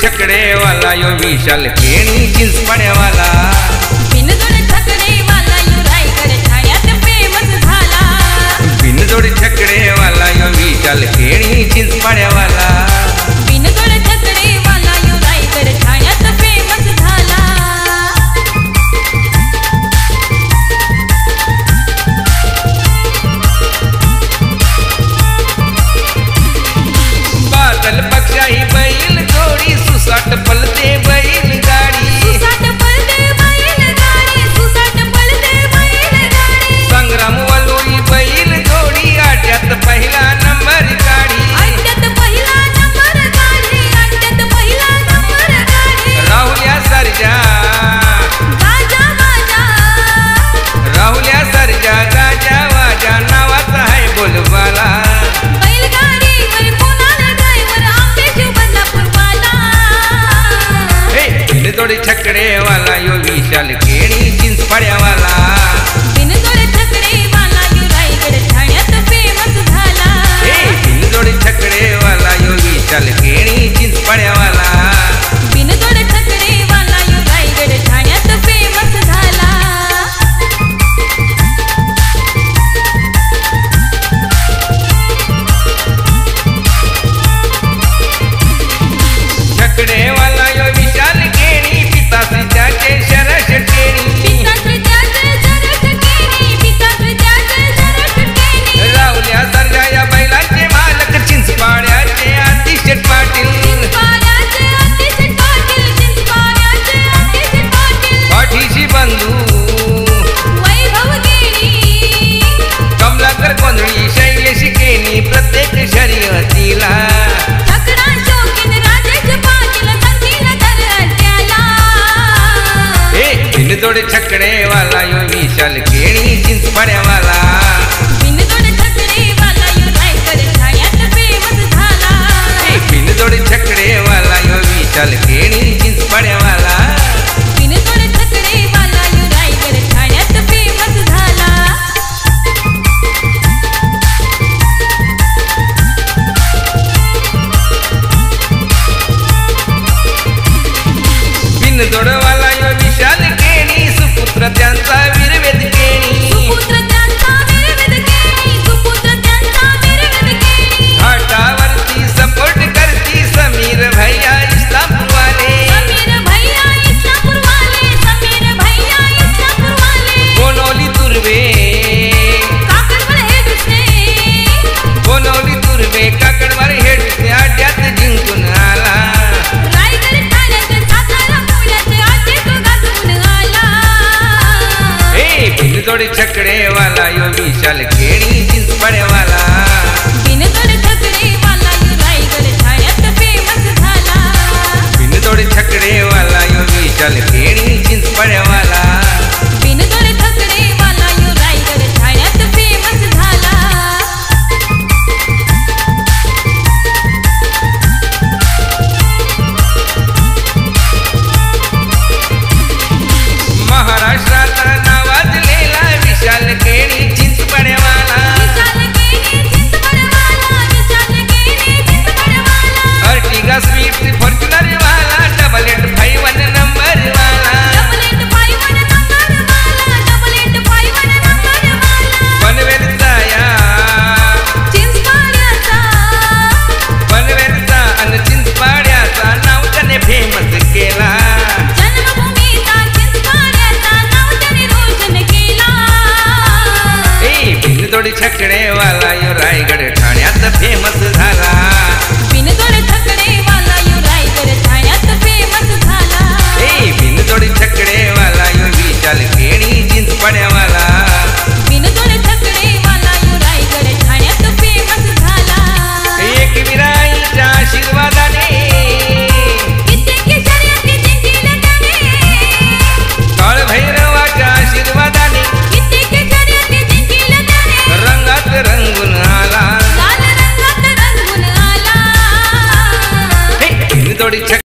छकडे वाला यो विशाल केणी चिंचपाड्यावाला बिनजोड छकडे वाला यो रायगड ठाण्यात फेमस झाला बिनजोड छकडे वाला यो विशाल केणी चिंचपाड्यावाला बिनजोड छकडे वाला यो रायगड ठाण्यात फेमस झाला बादल पक्षाही बैल जोडी सुसाट पलते बैल गाडी सुसाट पळते बैल गाडी सुसाट पळते बैल गाडी संग्राम वलोई बैल जोडी आट्यात पहिला नंबर गाडी अड्ड्यात पहिला नंबर गाडी अड्ड्यात पहिला नंबर गाडी राहुल्या सरजा गाजा वाजा राहुल्या सरजा गाजा वाजा नावाचा आहे बोलबाला बैलगाडीवर कोणाला ड्रायव्हर आंबेशिव बदलापूरवाला बिनजोड छकडे वाला यो विशाल केणी चिंचपाड्यावाला बिनजोड छकडे वाला यो रायगड ठाण्यात फेमस झाला बिनजोड छकडे वाला यो विशाल केणी चिंचपाड्यावाला बिनजोड छकडे वाला यो रायगड ठाण्यात फेमस झाला छकडे वाला यो विशाल केणी पितासी त्याचे शरश केणी पिताश्रजाचे शरठ केणी पिताश्रजाचे शरठ केणी राहुल्या सरजा या बैलाचे मालक चिंचपाड्याचे अतिशय पाटील चिंचपाड्याचे अतिशय पाटील चिंचपाड्याचे अतिशय पाटील पाठीशी बंधू वैभव केणी कमलाकर गोंधळी शैलेश केणी प्रत्येक शर्यतीला छकडा शौकीन राजेश पाटील संगील धर अड्ड्याला बिनजोड छकडे वाला यो विशाल केणी चिंचपाड्यावाला बिनजोड छकडे वाला यो रायगड ठाण्यात फेमस झाला बिनजोड छकडे वाला यो विशाल केणी चिंचपाड्यावाला बिनजोड छकडे वाला यो रायगड ठाण्यात फेमस झाला बिनजोड वाला यो विशाल केणी सुपुत्र त्यांचा वीरवेद केणी सुपुत्र त्यांचा वीरवेद केणी सुपुत्र त्यांचा वीरवेद केणी घाटावरती सपोर्ट करती समीर भैया इस्लामपूरवाले समीर भैया इस्लामपूरवाले समीर भैया इस्लामपूरवाले बोनवली तुर्वे काकडवर हे दुसरे बोनवली तुर्वे काकडवार हेडते अड्ड्यात जिंकून आला रायगड ठाण्यात सातारा पुण्यात अड्डे तो गाजवून आला बिनजोड छकडे वाला यो विशाल केणी चिंचपाड्यावाला बिनजोड छकडे वाला यो रायगड ठाण्यात फेमस झाला बिनजोड छकडे वाला यो विशाल केणी चिंचपाड्यावाला बिनजोड छकडे वाला यो रायगड ठाण्यात फेमस झाला महाराष्ट्रात नावाजलेला विशाल केणी चिंचपाड्यावाला विशाल केणी चिंचपडवाला विशाल केणी चिंचपडवाला अर्टिगा स्वीट फॉर्च्युनर वाला डबल 851 नंबर वाला डबल 851 नंबर वाला डबल 851 नंबर वाला पनवेलचा या चिंचपाड्याचा पनवेलचा आणि चिंचपाड्याचा नाव त्याने फेमस केला जन्मभूमीचा चिंचपाड्याचा नाव त्याने रोशन केला बिनजोड छकडे वाला यो रायगड ठाण्यात फेमस झाला बिनजोड छकडे वाला यो रायगड ठाण्यात फेमस झाला बिनजोड छकडे वाला यो विशाल केणी चिंचपाड्यावाला बिनजोड छकडे वाला यो रायगड ठाण्यात फेमस झाला एक विराईच्या आशीर्वादाने कित्येक शर्यती जिंकल्या त्याने काळभैरवाच्या आशीर्वादाने कित्येक शर्यती जिंकल्या त्याने रंगात रंगून आला लाल रंगात रंगून आला बिनजोड